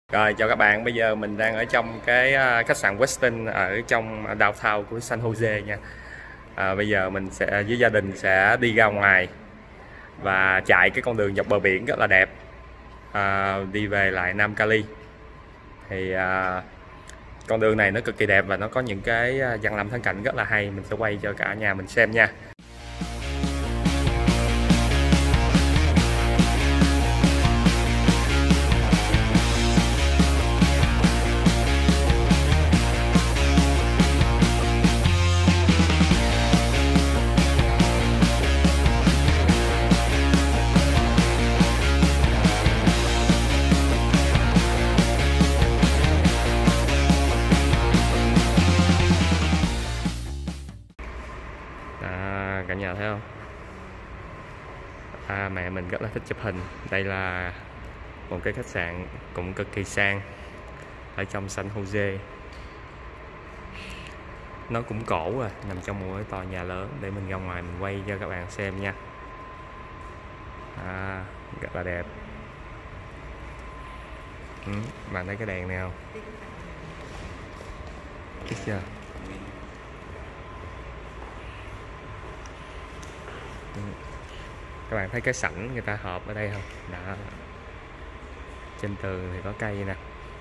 Rồi chào các bạn, bây giờ mình đang ở trong cái khách sạn Westin ở trong downtown của San Jose nha. Bây giờ mình sẽ với gia đình sẽ đi ra ngoài và chạy cái con đường dọc bờ biển rất là đẹp, đi về lại Nam Cali. Thì con đường này nó cực kỳ đẹp và nó có những cái văn lâm thắng cảnh rất là hay, mình sẽ quay cho cả nhà mình xem nha. Cả nhà thấy không? Mẹ mình rất là thích chụp hình. Đây là một cái khách sạn cũng cực kỳ sang ở trong San Jose. Nó cũng cổ nằm trong một cái tòa nhà lớn. Để mình ra ngoài mình quay cho các bạn xem nha. Rất là đẹp. Bạn thấy cái đèn này không? Thấy chưa? Các bạn thấy cái sảnh người ta họp ở đây không? Đó. Trên tường thì có cây nè.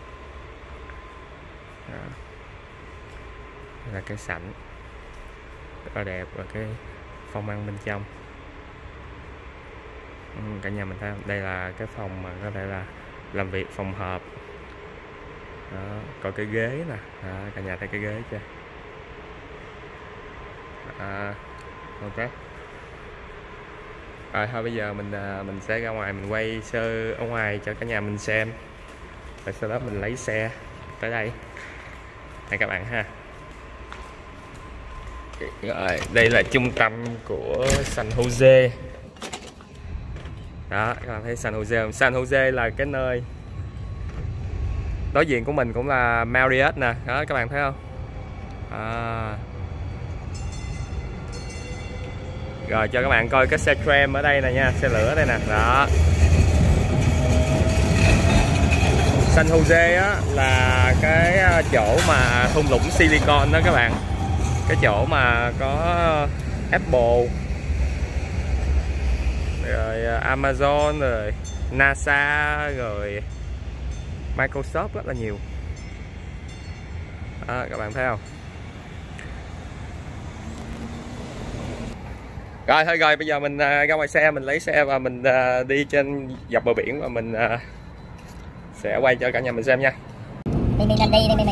Đó. Đây là cái sảnh rất là đẹp và cái phòng ăn bên trong. Cả nhà mình thấy không? Đây là cái phòng mà có thể là làm việc, phòng họp. Đó. Có cái ghế nè. Đó. Cả nhà thấy cái ghế chưa? Ok. Rồi thôi bây giờ mình sẽ ra ngoài mình quay sơ ở ngoài cho cả nhà mình xem. Rồi sau đó mình lấy xe tới đây. Đây các bạn ha. Rồi, đây là trung tâm của San Jose. Đó, các bạn thấy San Jose không? San Jose là cái nơi đối diện của mình cũng là Marriott nè. Đó, các bạn thấy không? Rồi cho các bạn coi cái xe tram ở đây nè nha, xe lửa đây nè. Đó. San Jose á là cái chỗ mà thung lũng Silicon đó các bạn. Cái chỗ mà có Apple, rồi Amazon, rồi NASA, rồi Microsoft rất là nhiều. Đó, các bạn thấy không? Rồi thôi rồi bây giờ mình ra ngoài xe mình lấy xe và mình đi trên dọc bờ biển và mình sẽ quay cho cả nhà mình xem nha. Mình lên đi mình.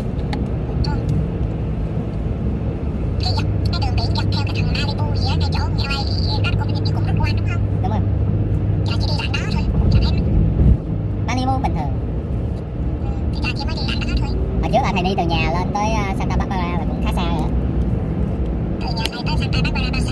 Cái đường biển dọc theo cái thằng Malibu gì á, cái chỗ nhà này thì nó cũng rất quan đúng không? Đúng rồi. Chả chỉ đi đoạn đó thôi. Chả thấy Malibu bình thường. Thì chả chỉ mới đi đoạn đó thôi. Hồi trước là thầy đi từ nhà lên tới Santa Barbara là cũng khá xa rồi. Từ nhà này tới Santa Barbara bao xa?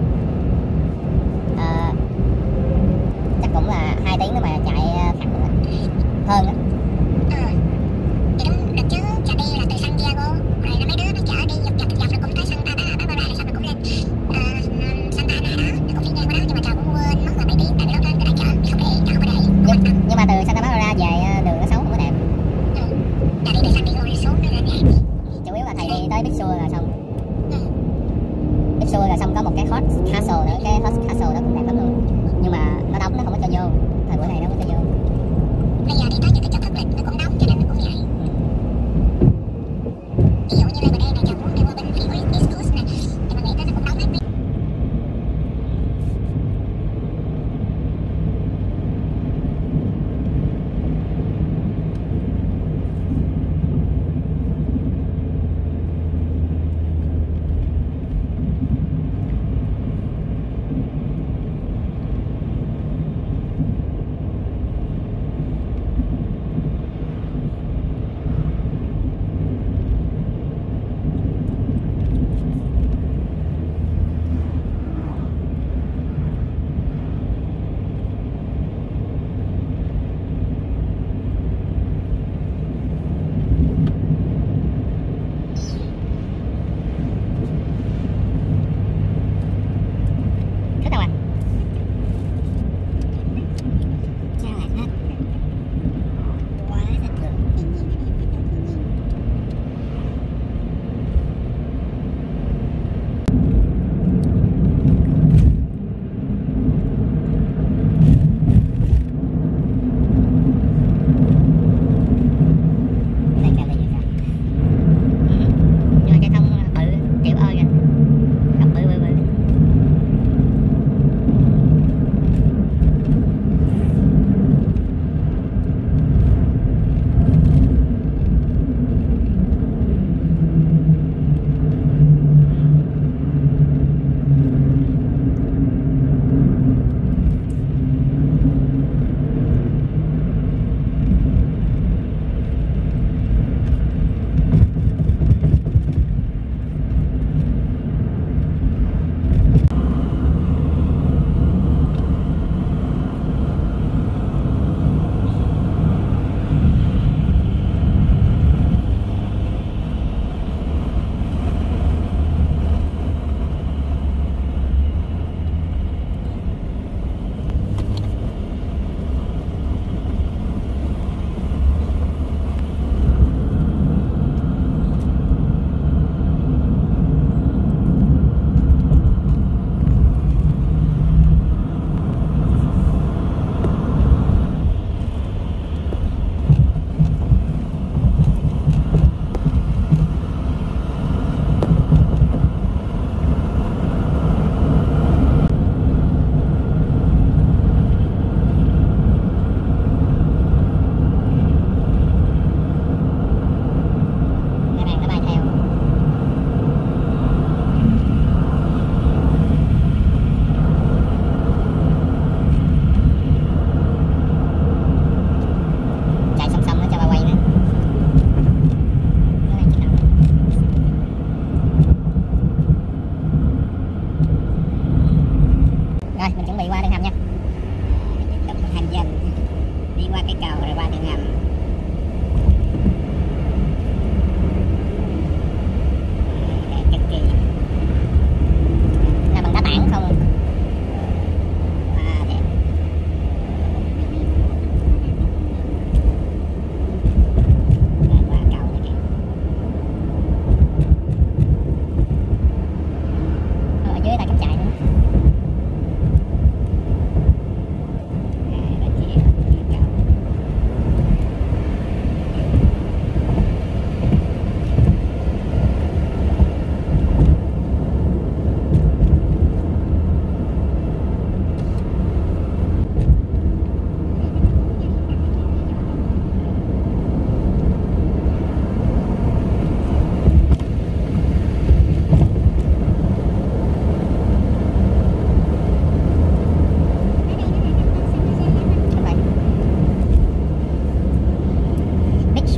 Chắc cũng là 2 tiếng nữa mà chạy thẳng hơn á. Thì đúng được chứ, chả đi là từ San Diego rồi là mấy đứa nó chở đi dọc rồi cũng tới Santa Barbara rồi xong rồi cũng lên Santa Ana đó, nó cũng đi ngang qua đó nhưng mà trời cũng quên mất là mấy tiếng tại vì lúc đó người ta chở thì không để nhưng mà từ Santa Barbara về đường nó xấu không có đẹp. Chả đi từ San Diego đi xuống nó ra đẹp. Chủ yếu là thầy đi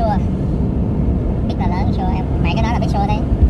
Shore. Biết là lớn Shore em. Mày cái đó là biết Shore đấy.